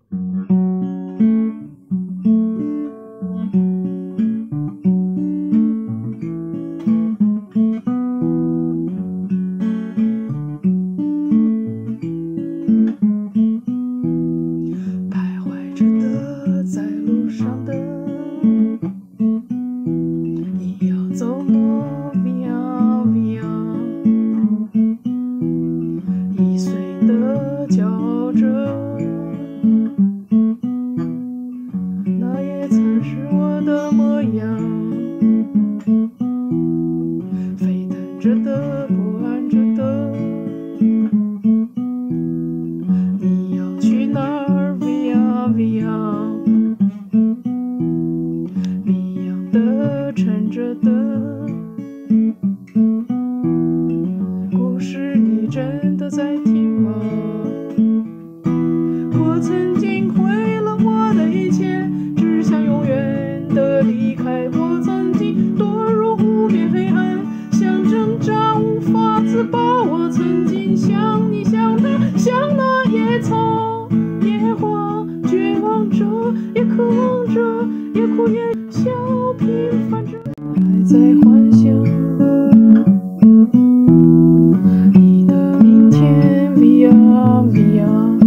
徘徊着的，在路上的，你要走吗 ？Via via， 易碎的叫着，那也曾是我的模样。飞腾着的，不安着的，你要去哪儿 ？Via via， 谜样的，沉着的，故事你真的在听吗？我曾经毁了我的一切，只想永远的离开。我曾经堕入无边黑暗，想挣扎无法自拔。我曾经像你，像他，像那野草野花，绝望着，也渴望着，也哭也笑，平凡着，还在幻想你的明天 via via，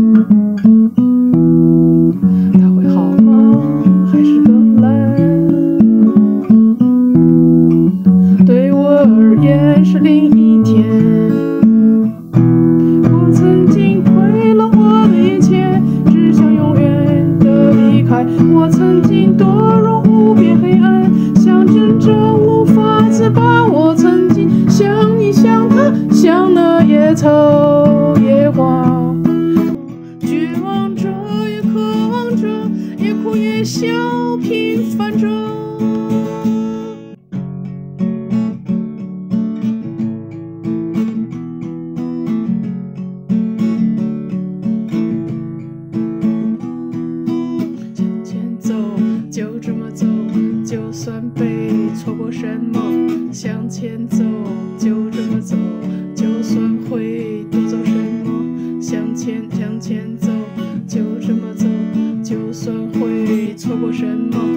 它会好吗？还是更烂？对我而言是另一天。我曾经毁了我的一切，只想永远的离开。我曾经堕入无边黑暗，想挣扎无法自拔。我曾经像你，像他，像那野草野花，绝望着，也渴望着，也哭也笑，平凡着。向前走，就这么走，就算被错过什么。向前走，就这么走，就算会夺走什么。向前走，就这么走，就算会错过什么。